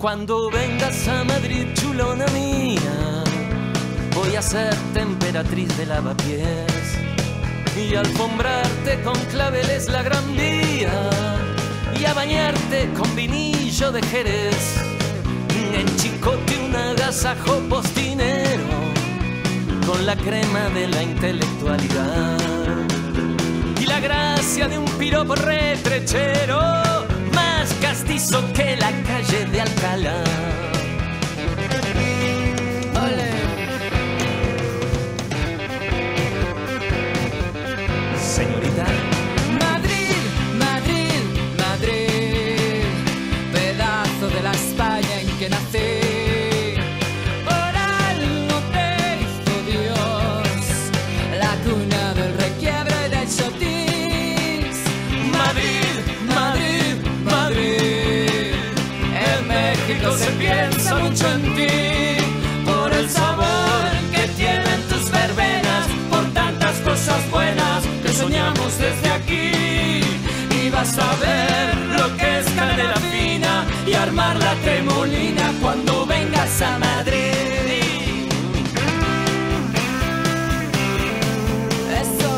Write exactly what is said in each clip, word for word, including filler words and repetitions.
Cuando vengas a Madrid, chulona mía, voy a ser emperatriz de lavapiés y alfombrarte con claveles la Gran Vía y a bañarte con vinillo de Jerez, en Chicote un agasajo postinero con la crema de la intelectualidad y la gracia de un piropo retrechero más castizo que la calle de Alcalá. ¡Ole! Señorita. Madrid, Madrid, Madrid, pedazo de la España en que nací. Por algo te hizo Dios, la cuna del requiebre y del chotis. Madrid, Madrid, Madrid, En México se piensa mucho en ti, por el sabor que tienen tus verbenas, por tantas cosas buenas que soñamos desde aquí. Y vas a ver lo que es canela fina y armar la tremolina cuando vengas a Madrid. Eso.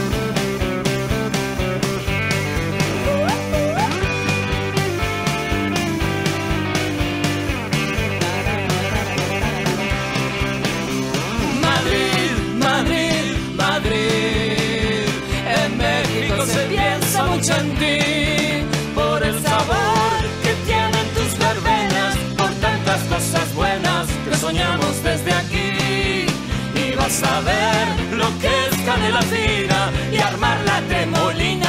Madrid, Madrid, Madrid, en México se piensa mucho en ti, por el sabor que tienen tus verbenas, por tantas cosas buenas que soñamos desde aquí. Y vas a ver lo que es canela fina y armar la tremolina